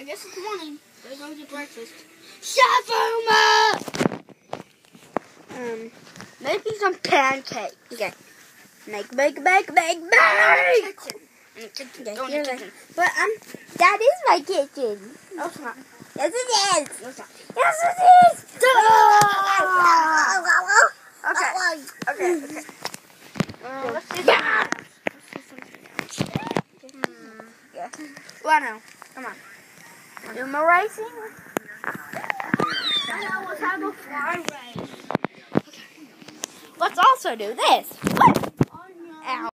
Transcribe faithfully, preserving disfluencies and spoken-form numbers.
guess it's morning. Gotta go get breakfast. Shawarma! Um, maybe some pancakes. Okay. Make, make, make, make, make! In the kitchen. Okay, Go in you're the right. kitchen. But, um, that is my kitchen. No, it's not. Yes, it is. No, it's not. Yes, it is. Okay. Okay, okay. Uh, let's do Yeah. something else. Let's do something else. Hmm. Yeah. Well, no. Come on. Do my racing? I know, let's have a fly race. Let's also do this. What? Oh, no. Ow.